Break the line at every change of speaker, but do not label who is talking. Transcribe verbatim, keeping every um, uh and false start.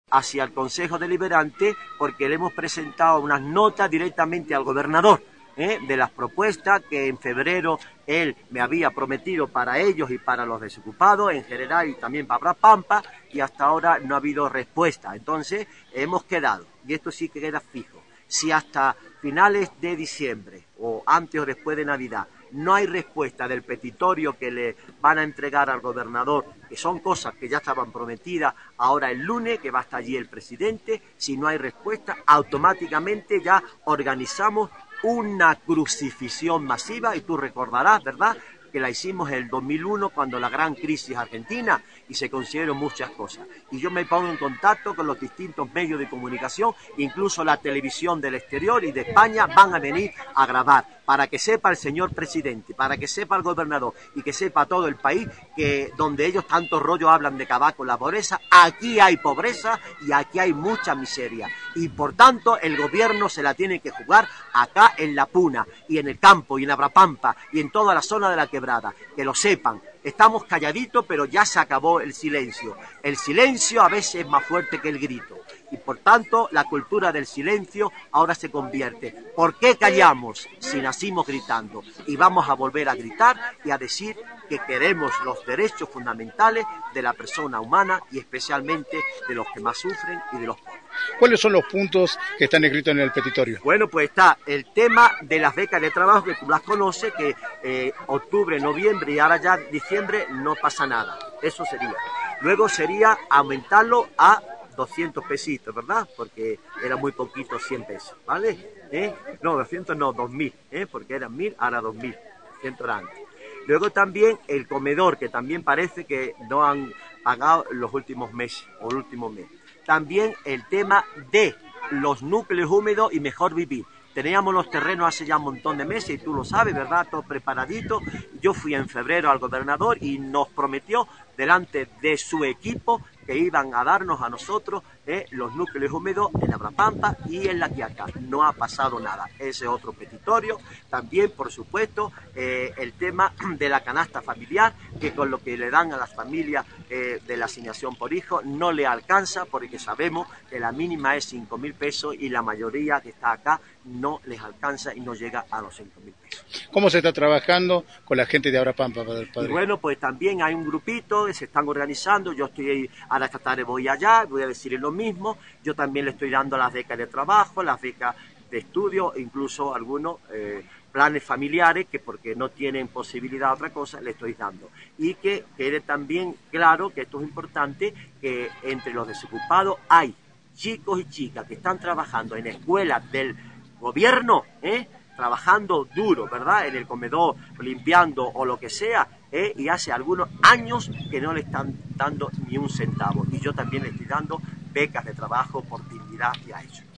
hacia el Consejo Deliberante porque le hemos presentado unas notas directamente al gobernador, ¿eh? de las propuestas que en febrero él me había prometido para ellos y para los desocupados en general y también para Pampa, y hasta ahora no ha habido respuesta. Entonces hemos quedado, y esto sí que queda fijo, si hasta finales de diciembre o antes o después de Navidad no hay respuesta del petitorio que le van a entregar al gobernador, que son cosas que ya estaban prometidas ahora el lunes, que va a estar allí el presidente, si no hay respuesta, automáticamente ya organizamos una crucifixión masiva, y tú recordarás, ¿verdad?, que la hicimos en el dos mil uno cuando la gran crisis argentina y se consiguieron muchas cosas. Y yo me pongo en contacto con los distintos medios de comunicación, incluso la televisión del exterior y de España van a venir a grabar, para que sepa el señor presidente, para que sepa el gobernador y que sepa todo el país que donde ellos tanto rollo hablan de acabar con la pobreza, aquí hay pobreza y aquí hay mucha miseria. Y por tanto el gobierno se la tiene que jugar acá en La Puna y en el campo y en Abrapampa y en toda la zona de la Quebrada, que lo sepan. Estamos calladitos, pero ya se acabó el silencio. El silencio a veces es más fuerte que el grito. Y por tanto, la cultura del silencio ahora se convierte. ¿Por qué callamos si nacimos gritando? Y vamos a volver a gritar y a decir que queremos los derechos fundamentales de la persona humana y especialmente de los que más sufren y de los pobres.
¿Cuáles son los puntos que están escritos en el petitorio?
Bueno, pues está el tema de las becas de trabajo, que tú las conoces, que eh, octubre, noviembre y ahora ya diciembre no pasa nada. Eso sería. Luego sería aumentarlo a doscientos pesitos, ¿verdad? Porque era muy poquito, cien pesos, ¿vale? ¿Eh? No, doscientos no, dos mil, ¿eh? Porque eran mil, ahora dos mil, doscientos era antes. Luego también el comedor, que también parece que no han pagado los últimos meses, o el último mes. También el tema de los núcleos húmedos y mejor vivir. Teníamos los terrenos hace ya un montón de meses, y tú lo sabes, ¿verdad? Todo preparadito. Yo fui en febrero al gobernador y nos prometió delante de su equipo que iban a darnos a nosotros eh, los núcleos húmedos en Abrapampa y en La Quiaca. No ha pasado nada. Ese es otro petitorio. También, por supuesto, eh, el tema de la canasta familiar, que con lo que le dan a las familias eh, de la asignación por hijo no le alcanza, porque sabemos que la mínima es cinco mil pesos y la mayoría que está acá no les alcanza y no llega a los cinco mil pesos.
¿Cómo se está trabajando con la gente de Abrapampa, padre?
Y bueno, pues también hay un grupito que se están organizando. Yo estoy ahí, ahora esta tarde voy allá, voy a decirles lo mismo. Yo también le estoy dando las becas de trabajo, las becas de estudio, incluso algunos eh, planes familiares que porque no tienen posibilidad de otra cosa, le estoy dando. Y que quede también claro que esto es importante, que entre los desocupados hay chicos y chicas que están trabajando en escuelas del gobierno, ¿eh? trabajando duro, ¿verdad?, en el comedor, limpiando o lo que sea, ¿eh? y hace algunos años que no le están dando ni un centavo. Y yo también le estoy dando becas de trabajo por dignidad que ha hecho.